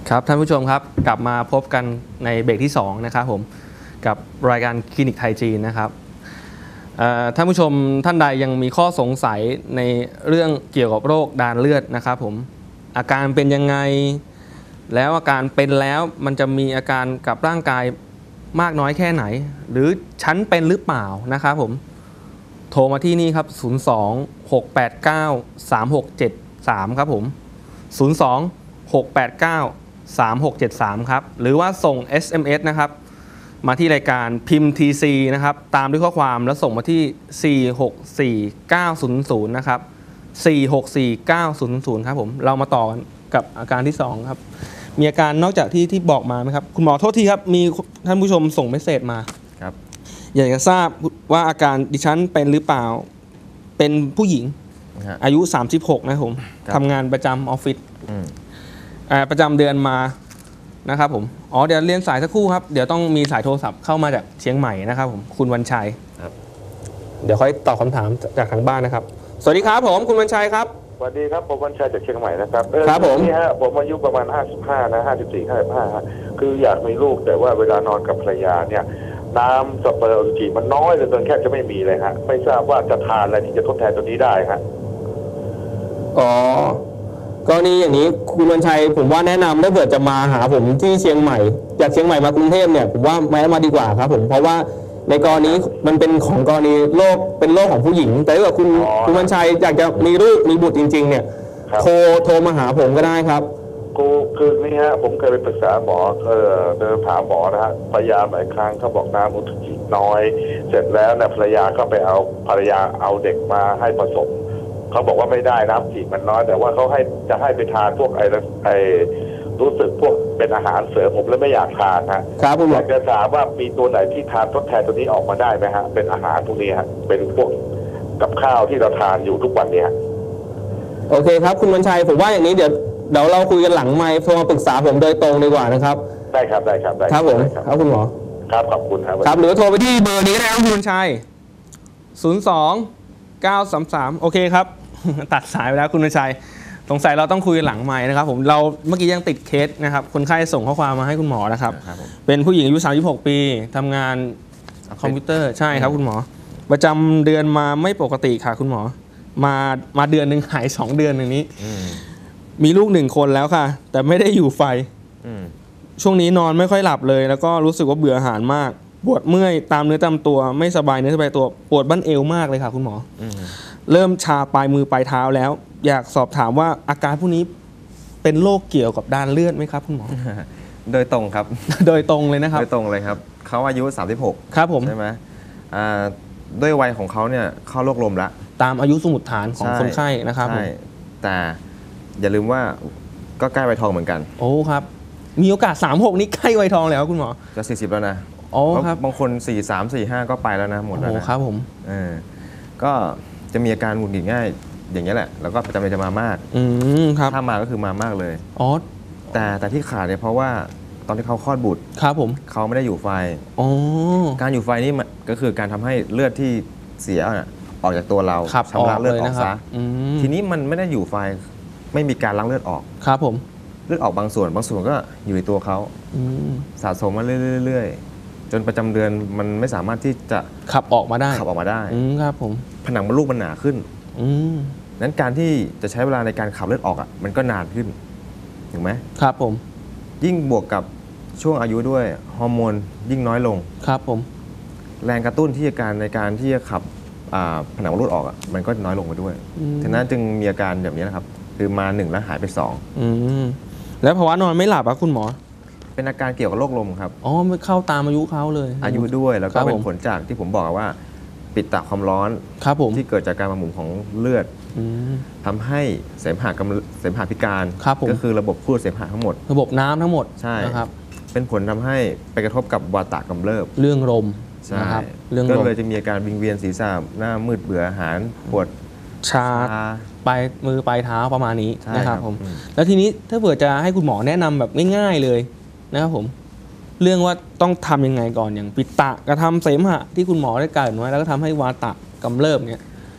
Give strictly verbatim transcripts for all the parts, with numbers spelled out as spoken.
ครับท่านผู้ชมครับกลับมาพบกันในเบรกที่สองนะครับผมกับรายการคลินิกไทยจีนนะครับท่านผู้ชมท่านใดยังมีข้อสงสัยในเรื่องเกี่ยวกับโรคดานเลือดนะครับผมอาการเป็นยังไงแล้วอาการเป็นแล้วมันจะมีอาการกับร่างกายมากน้อยแค่ไหนหรือฉันเป็นหรือเปล่านะครับผมโทรมาที่นี่ครับศูนย์ สอง หก แปด เก้า สาม หก เจ็ด สามครับผมศูนย์ สอง หก แปด เก้า สาม หก เจ็ด สามครับหรือว่าส่ง เอส เอ็ม เอส นะครับมาที่รายการพิมพ์ ที ซี นะครับตามด้วยข้อความแล้วส่งมาที่สี่ หก สี่ เก้า ศูนย์ ศูนย์นะครับสี่ หก สี่ เก้า ศูนย์ ศูนย์ครับผมเรามาต่อกันกับอาการที่สองครับมีอาการนอกจากที่ที่บอกมาไหมครับคุณหมอโทษทีครับมีท่านผู้ชมส่งเมสเสจมาครับอยากจะทราบว่าอาการดิฉันเป็นหรือเปล่าเป็นผู้หญิงอายุสามสิบหกนะครับผมทำงานประจำออฟฟิศประจำเดือนมานะครับผมอ๋อเดี๋ยวเรียนสายสักครู่ครับเดี๋ยวต้องมีสายโทรศัพท์เข้ามาจากเชียงใหม่นะครับผมคุณวันชัยครับเดี๋ยวค่อยตอบคำถามจากทางบ้านนะครับสวัสดีครับผมคุณวันชัยครับสวัสดีครับผมวันชัยจากเชียงใหม่นะครับครับผมนี่ฮะผมอายุประมาณห้าสิบห้านะห้าสิบสี่ ห้าสิบห้าฮะคืออยากมีลูกแต่ว่าเวลานอนกับภรรยาเนี่ยน้ำสเปิร์มจีมันน้อยเหลือเกินแค่จะไม่มีเลยฮะไม่ทราบว่าจะทานอะไรที่จะทดแทนตัวนี้ได้ฮะอ๋อกรณีอย่างนี้คุณวันชัยผมว่าแนะนำถ้าเกิดจะมาหาผมที่เชียงใหม่จากเชียงใหม่มากรุงเทพเนี่ยผมว่าแม้มาดีกว่าครับผมเพราะว่าในกรณีมันเป็นของกรณีโรคเป็นโรคของผู้หญิงแต่ถ้าเกิดคุณคุณวันชัยอยากจะมีลูกมีบุตรจริงๆเนี่ยโทรโทรมาหาผมก็ได้ครับกูคือนี่ฮะผมเคยไปปรึกษาหมอเออเดินถามหมอนะฮะพยายามหลายครั้งเขาบอกน้ำอุจจาระน้อยเสร็จแล้วเนี่ยภรรยาก็ไปเอาภรรยาเอาเด็กมาให้ผสมเขาบอกว่าไม่ได้น้ำจีมันน้อยแต่ว่าเขาให้จะให้ไปทานพวกไอ้ไอ้รู้สึกพวกเป็นอาหารเสริมผมเลยไม่อยากทานฮะครับผมอยากจะถามว่ามีตัวไหนที่ทานทดแทนตัวนี้ออกมาได้ไหมฮะเป็นอาหารพวกนี้ฮะเป็นพวกกับข้าวที่เราทานอยู่ทุกวันนี้โอเคครับคุณวันชัยผมว่าอย่างนี้เดี๋ยวเดี๋ยวเราคุยกันหลังไมค์โทรมาปรึกษาผมโดยตรงดีกว่านะครับได้ครับได้ครับได้ครับผมครับคุณหมอครับขอบคุณครับครับหรือโทรไปที่เบอร์นี้ก็ได้ครับคุณวันชัยศูนย์ สอง เก้า สาม สามโอเคครับตัดสายไปแล้วคุณวันชัยสงสัยเราต้องคุยหลังไมค์นะครับผมเราเมื่อกี้ยังติดเคสนะครับคนไข้ส่งข้อความมาให้คุณหมอนะครับเป็นผู้หญิงอายุสามสิบหกปีทำงานคอมพิวเตอร์ใช่ครับคุณหมอประจำเดือนมาไม่ปกติค่ะคุณหมอมามาเดือนหนึ่งหายสองเดือนอย่างนี้มีลูกหนึ่งคนแล้วค่ะแต่ไม่ได้อยู่ไฟช่วงนี้นอนไม่ค่อยหลับเลยแล้วก็รู้สึกว่าเบื่ออาหารมากปวดเมื่อยตามเนื้อตามตัวไม่สบายเนื้อสบายตัวปวดบั้นเอวมากเลยค่ะคุณหมอเริ่มชาปลายมือปลายเท้าแล้วอยากสอบถามว่าอาการพวกนี้เป็นโรคเกี่ยวกับด้านเลือดไหมครับคุณหมอโดยตรงครับโดยตรงเลยนะครับโดยตรงเลยครับเขาอายุสามสิบหกครับผมใช่ไหมด้วยวัยของเขาเนี่ยเข้าโรคลมละตามอายุสมุดฐานของคนไข้นะครับใช่แต่อย่าลืมว่าก็ใกล้วัยทองเหมือนกันโอ้ครับมีโอกาสสามสิบหกนี้ใกล้วัยทองแล้วคุณหมอจะสี่สิบแล้วนะโอ้ครับบางคนสี่สิบสาม สี่สิบห้าก็ไปแล้วนะหมดแล้วนะโอ้ครับผมเออก็จะมีอาการหงุดหงิดง่ายอย่างนี้แหละแล้วก็ประจำเดือนจะมามากอืมครับถ้ามาก็คือมามากเลยอ๋อแต่แต่ที่ขาดเนี่ยเพราะว่าตอนที่เขาคลอดบุตรครับผมเขาไม่ได้อยู่ไฟอ๋อการอยู่ไฟนี่ก็คือการทำให้เลือดที่เสียออกจากตัวเราชำระเลือดออกซะทีนี้มันไม่ได้อยู่ไฟไม่มีการล้างเลือดออกครับผมเลือดออกบางส่วนบางส่วนก็อยู่ในตัวเขาสะสมมาเรื่อยๆจนประจำเดือนมันไม่สามารถที่จะขับออกมาได้ขับออกมาได้ครับผมผนังมดลูกมันหนาขึ้นนั้นการที่จะใช้เวลาในการขับเลือดออกอ่ะมันก็นานขึ้นถูกไหมครับผมยิ่งบวกกับช่วงอายุด้วยฮอร์โมนยิ่งน้อยลงครับผมแรงกระตุ้นที่การในการที่จะขับผนังมดลูกออกอ่ะมันก็น้อยลงไปด้วยฉะนั้นจึงมีอาการแบบนี้นะครับคือมาหนึ่งแล้วหายไปสองแล้วภาวะนอนไม่หลับอ่ะคุณหมอเป็นอาการเกี่ยวกับโรคลมครับอ๋อไม่เข้าตามอายุเขาเลยอายุด้วยแล้วก็เป็นผลจากที่ผมบอกว่าปิดตาความร้อนครับผมที่เกิดจากการหมุนของเลือดทำให้เสมหะเสมหะพิการก็คือระบบพูดเสมหะทั้งหมดระบบน้ำทั้งหมดใช่นะครับเป็นผลทำให้ไปกระทบกับวาตะกำเริบเรื่องลมใช่ก็เลยจะมีอาการวิงเวียนศีรษะหน้ามืดเบื่ออาหารปวดชาปลายมือปลายเท้าประมาณนี้นะครับผมแล้วทีนี้ถ้าเผื่อจะให้คุณหมอแนะนำแบบง่ายๆเลยนะครับผมเรื่องว่าต้องทำยังไงก่อนอย่างปิดตะกระทำเสมหะที่คุณหมอได้กล่าวไว้แล้วก็ทำให้วาตะกำเริบเนี่ย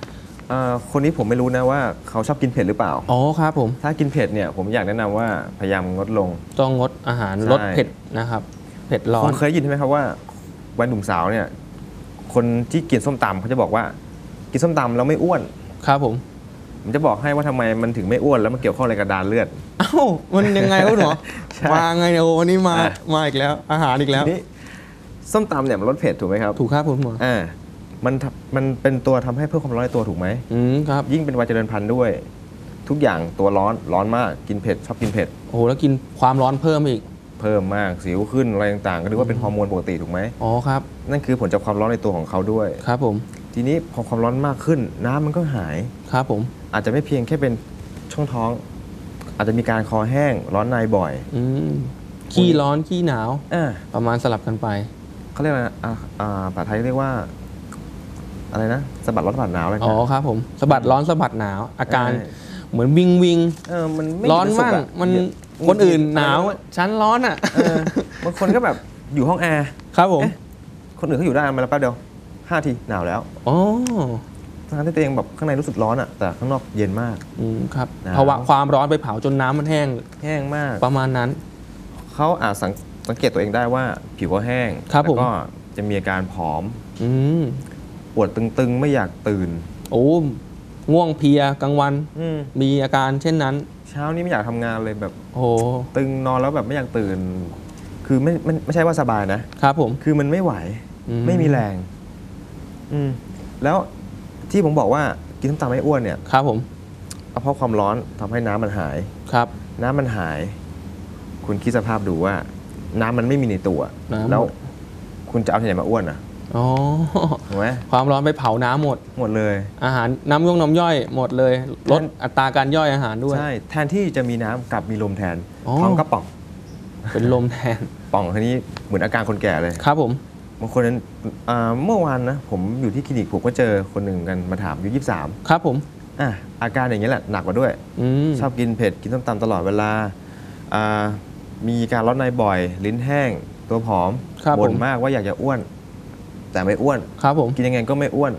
คนนี้ผมไม่รู้นะว่าเขาชอบกินเผ็ดหรือเปล่าอ๋อครับผมถ้ากินเผ็ดเนี่ยผมอยากแนะนำว่าพยายามงดลงต้องงดอาหารลดเผ็ดนะครับเผ็ดร้อนคุณเคยยินใช่ไหมครับว่าวัยหนุ่มสาวเนี่ยคนที่กินส้มตำเขาจะบอกว่ากินส้มตำแล้วไม่อ้วนครับผมผมจะบอกให้ว่าทำไมมันถึงไม่อ้วนแล้วมันเกี่ยวข้องอะไรกับดานเลือดเอ้ามันยังไงครับหมอมาไงเนี่ยโอ้วันนี้มามาอีกแล้วอาหารอีกแล้วนี่ส้มตำเนี่ยมันลดเผ็ดถูกไหมครับถูกครับผมหมออ่ามันมันเป็นตัวทำให้เพิ่มความร้อนในตัวถูกไหมอืมครับยิ่งเป็นวัยเจริญพันธุ์ด้วยทุกอย่างตัวร้อนร้อนมากกินเผ็ดชอบกินเผ็ดโอ้แล้วกินความร้อนเพิ่มอีกเพิ่มมากสิวขึ้นอะไรต่างๆก็นึกว่าเป็นฮอร์โมนปกติถูกไหมอ๋อครับนั่นคือผลจากความร้อนในตัวของเขาด้วยครับผมทีนี้พอความร้อนมากขึ้นน้ำมันก็หายครับผมอาจจะไม่เพียงแค่เป็นช่องท้องอาจจะมีการคอแห้งร้อนในบ่อยอืมขี้ร้อนขี้หนาวประมาณสลับกันไปเขาเรียกอะไรอ่าอ่าภาษาไทยเรียกว่าอะไรนะสะบัดร้อนสะบัดหนาวอะไรอ๋อครับผมสะบัดร้อนสะบัดหนาวอาการเหมือนวิงวิงเออมันร้อนมากมันคนอื่นหนาวชั้นร้อนอ่ะบางคนก็แบบอยู่ห้องแอร์ครับผมคนอื่นเขาอยู่ได้มาแล้วแป๊บเดียวห้าทีหนาวแล้วอ๋อทั้งที่ตัวเองแบบข้างในรู้สึกร้อนอ่ะแต่ข้างนอกเย็นมากอืมครับเพราะว่าความร้อนไปเผาจนน้ำมันแห้งแห้งมากประมาณนั้นเขาอาจสังเกตตัวเองได้ว่าผิวเขาแห้งแล้วก็จะมีอาการผอมอืมปวดตึงๆไม่อยากตื่นโอ้ง่วงเพลียกลางวันมีอาการเช่นนั้นเช้านี้ไม่อยากทำงานเลยแบบโอ้ตึงนอนแล้วแบบไม่อยากตื่นคือไม่ไม่ไม่ใช่ว่าสบายนะครับผมคือมันไม่ไหวไม่มีแรงอืมแล้วที่ผมบอกว่ากินส้มตำไม่อ้วนเนี่ยครับผมเพราะความร้อนทำให้น้ำมันหายครับน้ำมันหายคุณคิดสภาพดูว่าน้ำมันไม่มีในตัวแล้วคุณจะเอาที่ไหนมาอ้วนอ่ะอ๋อถูกไหมความร้อนไปเผาน้ำหมดหมดเลยอาหารน้ำย่งน้ำย่อยหมดเลยลดอัตราการย่อยอาหารด้วยใช่แทนที่จะมีน้ำกลับมีลมแทนท้องก็ป่องเป็นลมแทนป่องทีนี้เหมือนอาการคนแก่เลยครับผมบางคนนั้นเมื่อวานนะผมอยู่ที่คลินิกผมก็เจอคนหนึ่งกันมาถามอายุยี่สิบสามครับผมอ่ะอาการอย่างนี้แหละหนักกว่าด้วยชอบกินเผ็ดกินส้มตำตลอดเวลามีการร้อนในบ่อยลิ้นแห้งตัวผอมบ่นมากว่าอยากจะอ้วนแต่ไม่อ้วนครับผมกินยังไงก็ไม่อ้วน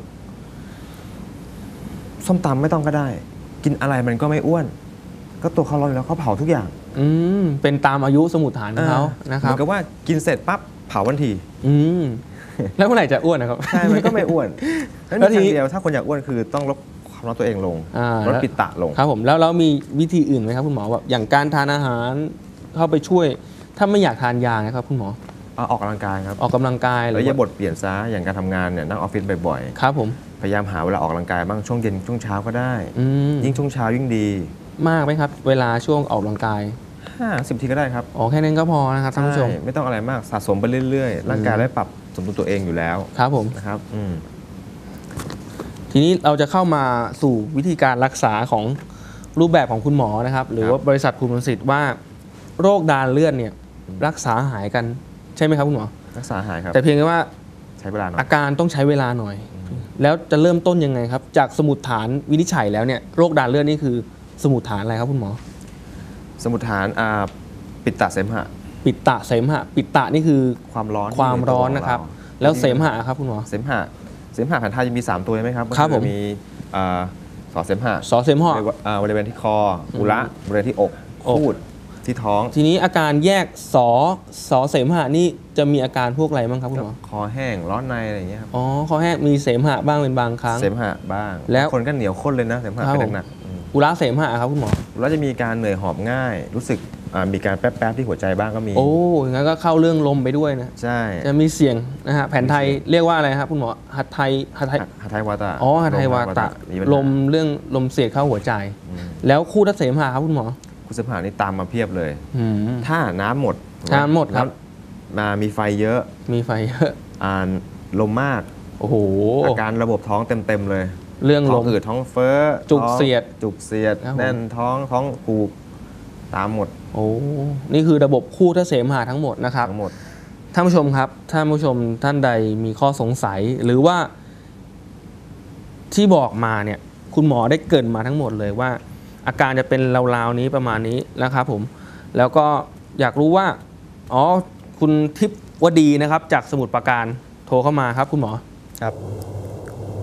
ส้มตำไม่ต้องก็ได้กินอะไรมันก็ไม่อ้วนก็ตัวเขาร้อนอยู่แล้วเขาเผาทุกอย่างอืมเป็นตามอายุสมุดฐานของเขานะครับเหมือนกับว่ากินเสร็จปั๊บเผาวันทีอืมแล้วเมื่อไหร่จะอ้วนนะครับใช่มันก็ไม่อ้วนแล้วทีเดียวถ้าคนอยากอ้วนคือต้องลดความร้อนตัวเองลงลดปิตะลงครับผมแล้วแล้วมีวิธีอื่นไหมครับคุณหมอแบบอย่างการทานอาหารเข้าไปช่วยถ้าไม่อยากทานยานะครับคุณหมอออกกำลังกายครับออกกำลังกายแล้วอย่าบทเปลี่ยนซะอย่างการทำงานเนี่ยนั่งออฟฟิศบ่อยๆครับผมพยายามหาเวลาออกกำลังกายบ้างช่วงเย็นช่วงเช้าก็ได้ยิ่งช่วงเช้ายิ่งดีมากไหมครับเวลาช่วงออกกำลังกายห้าสิบทีก็ได้ครับอ๋อแค่นั้นก็พอนะครับท่านผู้ชมไม่ต้องอะไรมากสะสมไปเรื่อยๆร่างกายได้ปรับสมดุลตัวเองอยู่แล้วครับผมนะครับทีนี้เราจะเข้ามาสู่วิธีการรักษาของรูปแบบของคุณหมอนะครับหรือว่าบริษัทภูมิสิทธิ์ว่าโรคดานเลือดเนี่ยรักษาหายกันใช่ไหมครับคุณหมอรักษาหายครับแต่เพียงแค่ว่าใช้เวลาหน่อยอาการต้องใช้เวลาหน่อยแล้วจะเริ่มต้นยังไงครับจากสมุดฐานวินิจฉัยแล้วเนี่ยโรคดานเลือดนี่คือสมุดฐานอะไรครับคุณหมอสมุดฐานปิตตะเสมหะปิตตะเสมหะปิตตะนี่คือความร้อนความร้อนนะครับแล้วเสมหะครับคุณหมอเสมหะเสมหะแผนไทยจะมีสามตัวใช่ไหมครับครับผมมีสอเสมหะสอเสมหะบริเวณที่คออุระบริเวณที่อกคูดที่ท้องทีนี้อาการแยกสอสอเสมหะนี่จะมีอาการพวกอะไรบ้างครับคุณหมอคอแห้งร้อนในอะไรอย่างเงี้ยครับอ๋อคอแห้งมีเสมหะบ้างเป็นบางครั้งเสมหะบ้างแล้วคนก็เหนียวข้นเลยนะเสมหะเป็นหนักอุระเสมหะครับคุณหมอแล้วจะมีการเหนื่อยหอบง่ายรู้สึกมีการแป๊บๆที่หัวใจบ้างก็มีโอ้งั้นก็เข้าเรื่องลมไปด้วยนะใช่จะมีเสียงนะฮะแผนไทยเรียกว่าอะไรครับคุณหมอหัตไทยหัตไทยหัตไทยวาตะอ๋อหัตไทยวาตะลมเรื่องลมเสียดเข้าหัวใจแล้วคู่ทัศเสมหะครับคุณหมอคู่เสมหะนี่ตามมาเพียบเลยถ้าน้ำหมดน้ำหมดครับมามีไฟเยอะมีไฟเยอะอ่านลมมากโอ้โหอาการระบบท้องเต็มๆเลยเรื่องลมอืดท้องเฟ้อจุกเสียดจุกเสียดแน่นท้องท้องผูกตามหมดโอ้นี่คือระบบคู่ทัศเสมหะทั้งหมดนะครับทั้งหมดท่านผู้ชมครับท่านผู้ชมท่านใดมีข้อสงสัยหรือว่าที่บอกมาเนี่ยคุณหมอได้เกริ่นมาทั้งหมดเลยว่าอาการจะเป็นราวๆนี้ประมาณนี้นะครับผมแล้วก็อยากรู้ว่าอ๋อคุณทิพวดีนะครับจากสมุทรปราการโทรเข้ามาครับคุณหมอครับ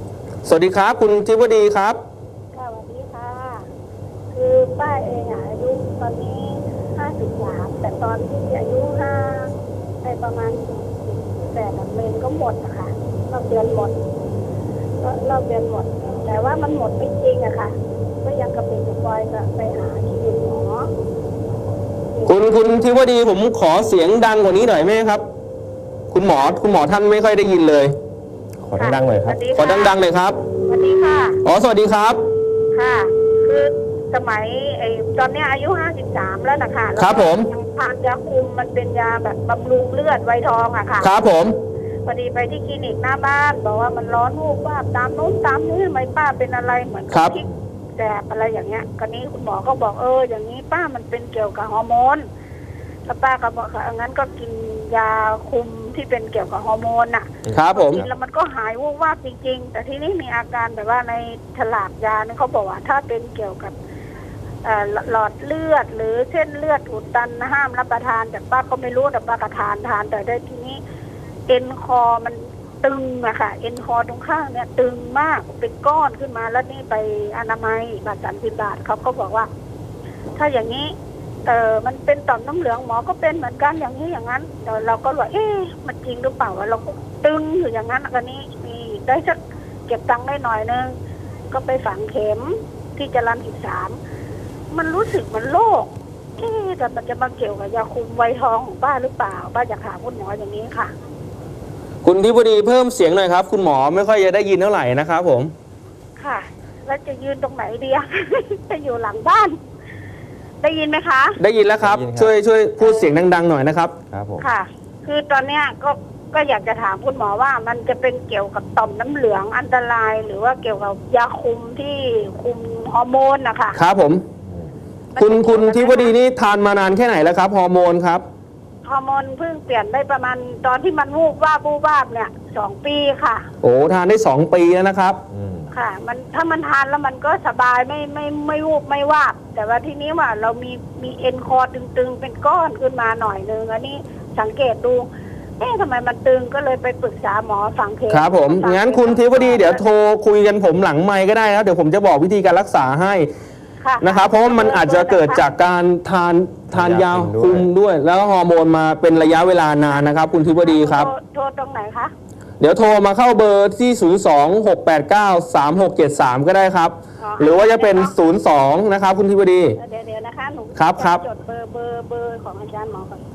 สวัสดีครับคุณทิวดีครับสวัสดีค่ะ คือป้าเองอายุตอนนี้ห้าสิบสามแต่ตอนที่อายุห้าไปประมาณสี่สิบแต่ลำเมนก็หมดอะค่ะรอบเดือนหมดก็รอบเดือนหมด แต่ว่ามันหมดไม่จริงอะค่ะ ก็ยังกระปิดกระปอยก็ไปหาที่ดินหมอคุณคุณทิวดีผมขอเสียงดังกว่านี้หน่อยไหมครับ คุณหมอคุณหมอท่านไม่ค่อยได้ยินเลยขอดังๆหน่อยครับขอดังๆเลยครับสวัสดีค่ะอ๋อสวัสดีครับค่ะ คือสมัยไอ้ตอนเนี้ยอายุห้าสิบสามแล้วนะคะครับผมยังทานยาคุมมันเป็นยาแบบบำรุงเลือดไวทองอะค่ะครับผมพอดีไปที่คลินิกหน้าบ้านบอกว่ามันร้อนวูบวาบตามโน้นตามนี้ทำไมป้าเป็นอะไรเหมือนครับที่แสบอะไรอย่างเงี้ยคราวนี้คุณหมอก็บอกเอออย่างนี้ป้ามันเป็นเกี่ยวกับฮอร์โมนแล้วป้าก็บอกค่ะงั้นก็กินยาคุมที่เป็นเกี่ยวกับฮอร์โมนน่ะครับผมกินแล้วมันก็หายวูบวาบจริงๆ แต่ทีนี้มีอาการแบบว่าในฉลากยาเนี่ยเขาบอกว่าถ้าเป็นเกี่ยวกับเอ่อหลอดเลือดหรือเส้นเลือดอุดตันห้ามรับประทานแต่ป้าก็ไม่รู้แต่ป้าก็ทานทานแต่ได้ทีนี้เอ็นคอมันตึงอะค่ะเอ็นคอตรงข้างเนี่ยตึงมากเป็นก้อนขึ้นมาแล้วนี่ไปอนามัยบาทสามสิบบาทเขาก็บอกว่า ถ้าอย่างนี้เออมันเป็นต่อมน้ำเหลืองหมอก็เป็นเหมือนกันอย่างนี้อย่างนั้นแต่เราก็ว่าเอ๊ะมันจริงหรือเปล่าว่าเราก็ตึงอยู่อย่างนั้นกันนี้มีได้สักเก็บตังค์ได้หน่อยนึงก็ไปฝังเข็มที่จรัญสิบสามมันรู้สึกมันโล่งเอ๊ะแต่มันจะมาเกี่ยวกับยาคุมไวทองของป้าหรือเปล่าป้าอยากถามคุณหมออย่างนี้ค่ะคุณทิวดีเพิ่มเสียงหน่อยครับ คุณหมอไม่ค่อยจะได้ยินเท่าไหร่นะครับผมค่ะ แล้วจะยืนตรงไหนดีอะ จะอยู่หลังบ้าน ได้ยินไหมคะได้ยินแล้วครับได้ยินครับช่วยช่วยพูดเสียงดังๆหน่อยนะครับครับผมค่ะ คือตอนเนี้ยก็ก็อยากจะถามคุณหมอว่ามันจะเป็นเกี่ยวกับต่อมน้ำเหลืองอันตราย หรือว่าเกี่ยวกับยาคุมที่คุมฮอร์โมนนะคะครับผม คุณคุณทิวดีนี่ทานมานานแค่ไหนแล้วครับฮอร์โมนครับฮอร์โมนเพิ่งเปลี่ยนได้ประมาณตอนที่มันวูบวาบวูบวาบเนี่ยสองปีค่ะโอ้ทานได้สองปีแล้วนะครับอืมค่ะ มันถ้ามันทานแล้วมันก็สบายไม่ไม่ไม่วูบไม่วาบแต่ว่าทีนี้ว่าเรามีมีเอ็นคอตึงๆเป็นก้อนขึ้นมาหน่อยนึงอันนี้สังเกตดูเอ๊ะทำไมมันตึงก็เลยไปปรึกษาหมอฝังเข็มครับผมฝัเข็งั้นคุณทิวดีเดี๋ยวโทรคุยกันผมหลังไมค์ก็ได้ครับเดี๋ยวผมจะบอกวิธีการรักษาให้ค่ะนะครับเพราะว่ามันอาจจะเกิดจากการทานทานยาคุมด้วย แล้วก็ฮอร์โมนมาเป็นระยะเวลานานนะครับ คุณทิวดีครับโทโทรตรงไหนคะเดี๋ยวโทรมาเข้าเบอร์ที่ ศูนย์ สอง หก แปด เก้า สาม หก เจ็ด สาม ก็ได้ครับอ๋อหรือว่าจะเป็น ศูนย์ สอง นะครับคุณทิวดีเดี๋ยวเดี๋ยวนะคะหนูครับครับจดเบอร์เบอร์เบอร์ของอาจารย์หมอก่อน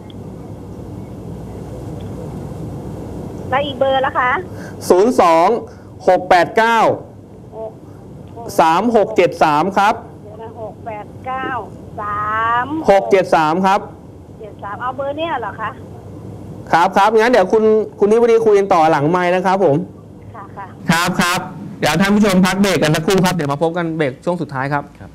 แล้วอีกเบอร์ละคะศูนย์ สอง หก แปด เก้าหกสาม หก เจ็ด สาม ครับเดี๋ยวนะหกแปดเก้าสามหก เจ็ด สาม ครับเจ็ดสามเอาเบอร์เนี่ยเหรอคะครับครับงั้นเดี๋ยวคุณคุณทิวดีคุยกันต่อหลังไมค์นะครับผมค่ะค่ะครับครับเดี๋ยวท่านผู้ชมพักเบรกกันสักครู่ครับเดี๋ยวมาพบกันเบรกช่วงสุดท้ายครับครับ